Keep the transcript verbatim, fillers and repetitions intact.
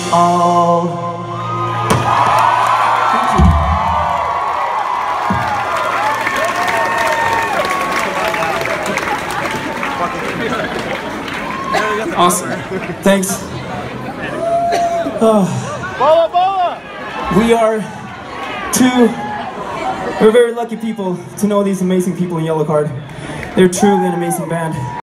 all. Awesome. Thanks. Oh. Bola, bola. We are two, we're very lucky people to know these amazing people in Yellowcard. They're truly an amazing band.